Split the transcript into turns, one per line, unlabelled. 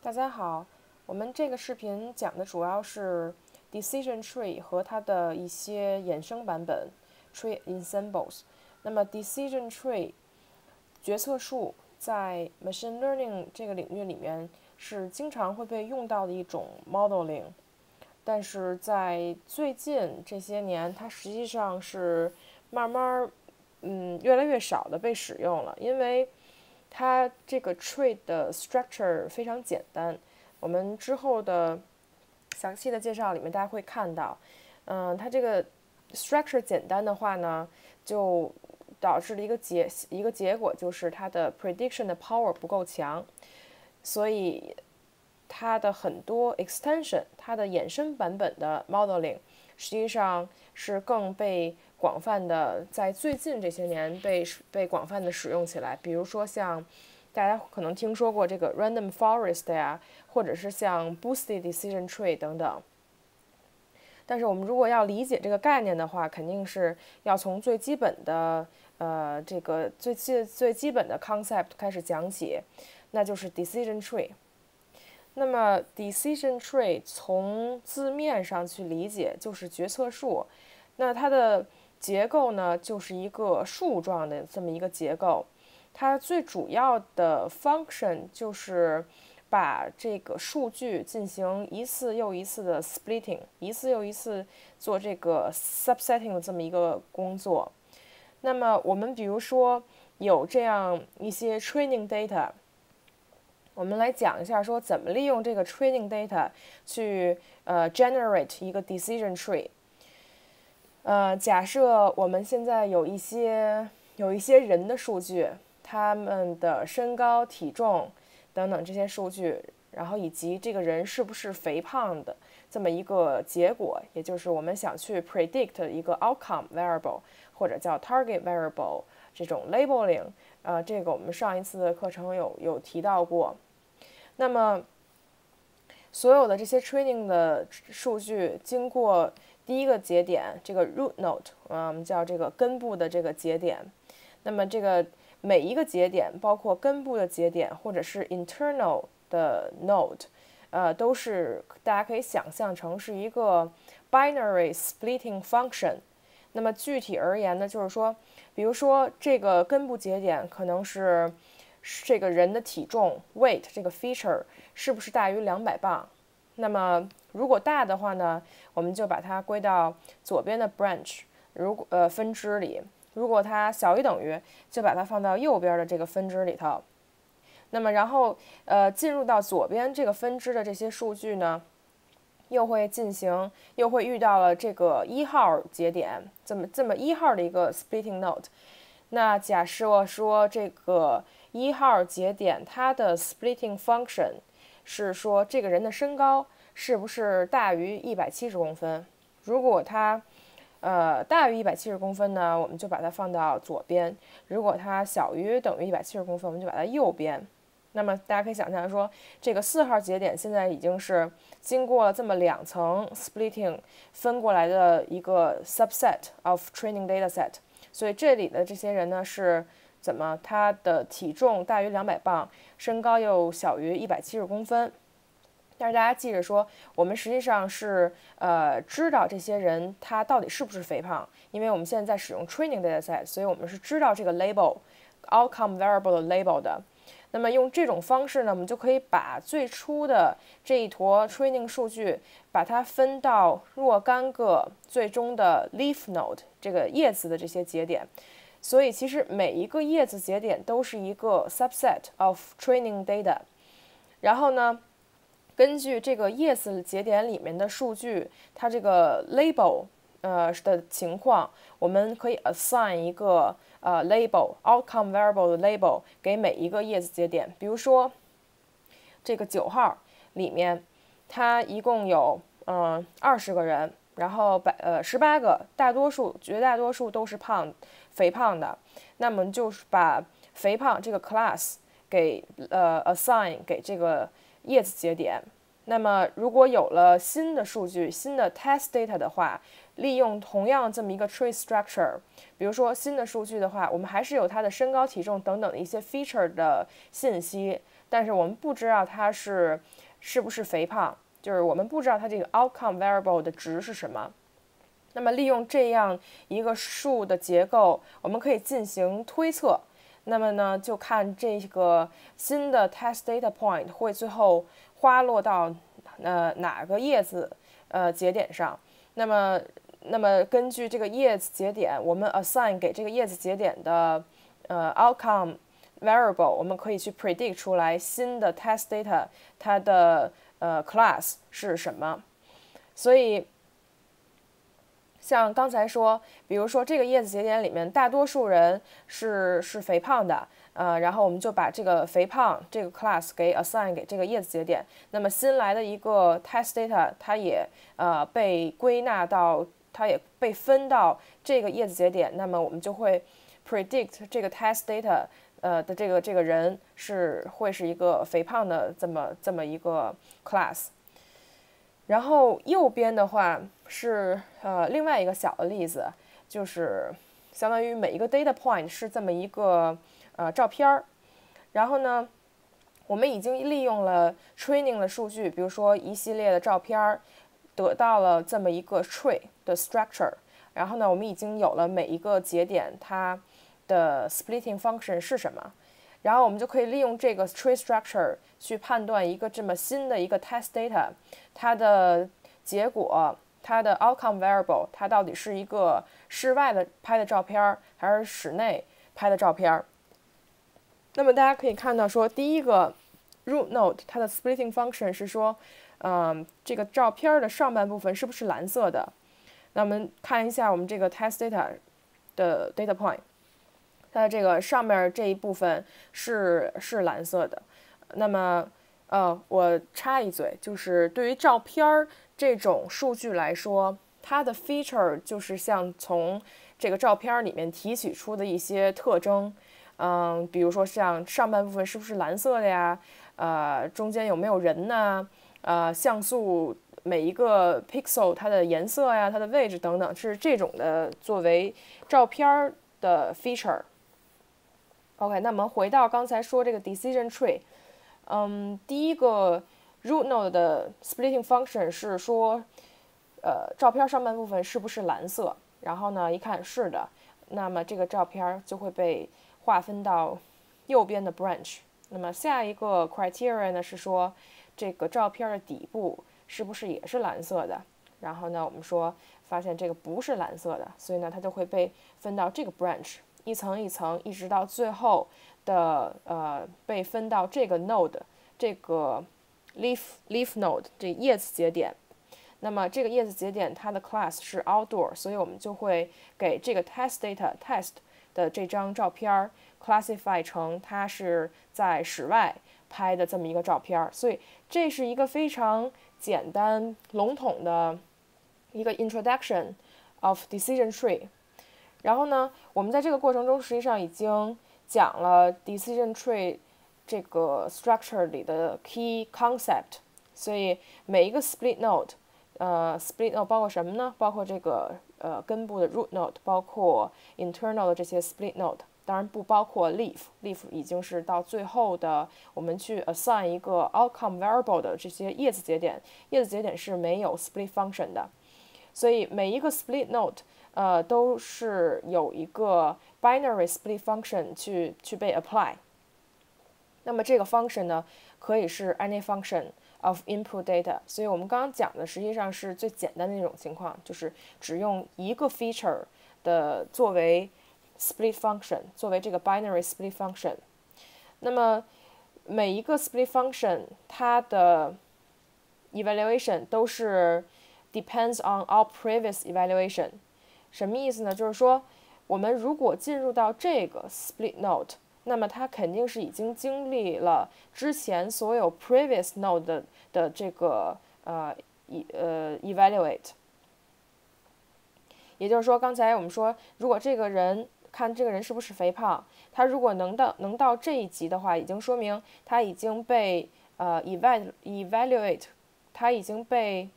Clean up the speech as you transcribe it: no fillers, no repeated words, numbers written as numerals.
大家好，我们这个视频讲的主要是 Decision Tree 和它的一些衍生版本 Tree Ensembles。那么 Decision Tree 决策树在 Machine Learning 这个领域里面是经常会被用到的一种 modeling，但是在最近这些年，它实际上是慢慢越来越少的被使用了，因为它这个 tree 的 structure 非常简单，我们之后的详细的介绍里面大家会看到，它这个 structure 简单的话呢，就导致了一个结果，就是它的 prediction 的 power 不够强，所以它的很多 extension，它的衍生版本的 modeling，实际上是更被广泛的在最近这些年被广泛的使用起来。比如说像大家可能听说过这个 random forest 呀，或者是像 boosted decision tree 等等。但是我们如果要理解这个概念的话，肯定是要从最基本的这个最基本的 concept 开始讲起，那就是 decision tree。那么 decision tree 从字面上去理解就是决策树，那它的结构呢就是一个树状的这么一个结构，它最主要的 function 就是把这个数据进行一次又一次的 splitting， 一次又一次做这个 subsetting 的这么一个工作。那么我们比如说有这样一些 training data，我们来讲一下，说怎么利用这个 training data 去generate 一个 decision tree。假设我们现在有一些人的数据，他们的身高、体重等等这些数据，然后以及这个人是不是肥胖的这么一个结果，也就是我们想去 predict 一个 outcome variable 或者叫 target variable 这种 labeling。这个我们上一次的课程有提到过。那么，所有的这些 training 的数据经过第一个节点，这个 root node，我们叫这个根部的这个节点。那么这个每一个节点，包括根部的节点或者是 internal 的 node，都是大家可以想象成是一个 binary splitting function。那么具体而言呢，就是说，比如说这个根部节点可能是这个人的体重 weight 这个 feature 是不是大于200磅？那么如果大的话呢，我们就把它归到左边的 branch， 分支里；如果它小于等于，就把它放到右边的这个分支里头。那么然后进入到左边这个分支的这些数据呢，又会遇到了这个1号节点，这么1号的一个 splitting node。那假设说这个1号节点它的 splitting function 是说这个人的身高是不是大于170公分？如果它大于170公分呢，我们就把它放到左边；如果它小于等于170公分，我们就把它右边。那么大家可以想象说，这个4号节点现在已经是经过了这么2层 splitting 分过来的一个 subset of training data set。所以这里的这些人呢是怎么？他的体重大于200磅，身高又小于170公分。但是大家记着说，我们实际上是知道这些人他到底是不是肥胖，因为我们现在在使用 training data set， 所以我们是知道这个 label outcome variable 的 label 的。那么用这种方式呢，我们就可以把最初的这一坨 training 数据，把它分到若干个最终的 leaf node 这个叶子的这些节点。所以其实每一个叶子节点都是一个 subset of training data。然后呢，根据这个叶子节点里面的数据，它这个 label 的情况，我们可以 assign 一个label outcome variable 的 label 给每一个叶子节点。比如说这个9号里面，它一共有20个人，然后18个，绝大多数都是肥胖的。那么就是把肥胖这个 class 给assign 给这个叶子节点。 那么如果有了新的数据、新的 test data 的话，利用同样这么一个 tree structure，比如说新的数据的话，我们还是有它的身高、体重等等的一些 feature 的信息，但是我们不知道它是不是肥胖，就是我们不知道它这个 outcome variable 的值是什么。那么利用这样一个树的结构，我们可以进行推测。那么呢，就看这个新的 test data point 会最后花落到哪个叶子节点上。那么根据这个叶子节点，我们 assign 给这个叶子节点的outcome variable，我们可以去 predict 出来新的 test data 它的class 是什么。所以像刚才说，比如说这个叶子节点里面，大多数人是肥胖的，然后我们就把这个肥胖这个 class 给 assign 给这个叶子节点。那么新来的一个 test data，它也被归纳到，它也被分到这个叶子节点。那么我们就会 predict 这个 test data 的这个人会是一个肥胖的这么一个 class。然后右边的话是另外一个小的例子，就是相当于每一个 data point 是这么一个照片儿，然后呢，我们已经利用了 training 的数据，比如说一系列的照片儿，得到了这么一个 tree 的 structure， 然后呢，我们已经有了每一个节点它的 splitting function 是什么。然后我们就可以利用这个 tree structure 去判断一个这么新的一个 test data， 它的结果，它的 outcome variable， 它到底是一个室外的拍的照片还是室内拍的照片。那么大家可以看到说，第一个 root node 它的 splitting function 是说，这个照片的上半部分是不是蓝色的？那我们看一下我们这个 test data 的 data point。它的这个上面这一部分是蓝色的。那么，我插一嘴，就是对于照片这种数据来说，它的 feature 就是像从这个照片里面提取出的一些特征，比如说像上半部分是不是蓝色的呀？中间有没有人呢？像素每一个 pixel 它的颜色呀、它的位置等等，是这种的作为照片的 feature。OK， 那我们回到刚才说这个 decision tree，第一个 root node 的 splitting function 是说，照片上半部分是不是蓝色？然后呢，一看是的，那么这个照片就会被划分到右边的 branch。那么下一个 criteria 呢是说，这个照片的底部是不是也是蓝色的？然后呢，我们说发现这个不是蓝色的，所以呢，它就会被分到这个 branch。一层一层，一直到最后的被分到这个 node， 这个 leaf node 这叶子节点。那么这个叶子节点它的 class 是 outdoor， 所以我们就会给这个 test data test 的这张照片 classify 成它是在室外拍的这么一个照片。所以这是一个非常简单笼统的一个 introduction of decision tree。然后呢，我们在这个过程中实际上已经讲了 decision tree 这个 structure 里的 key concept。所以每一个 split node，split node 包括什么呢？包括这个根部的 root node， 包括 internal 的这些 split node， 当然不包括 leaf 已经是到最后的我们去 assign 一个 outcome variable 的这些叶子节点。叶子节点是没有 split function 的，所以每一个 split node都是有一个 binary split function 去被 apply。那么这个 function 呢，可以是 any function of input data。所以我们刚刚讲的实际上是最简单的那种情况，就是只用一个 feature 的作为 split function， 作为这个 binary split function。那么每一个 split function 它的 evaluation 都是 depends on all previous evaluation。什么意思呢？就是说，我们如果进入到这个 split node， 那么它肯定是已经经历了之前所有 previous node 的这个evaluate。也就是说，刚才我们说，如果这个人看这个人是不是肥胖，他如果能到这一级的话，已经说明他已经被evaluate 它已经被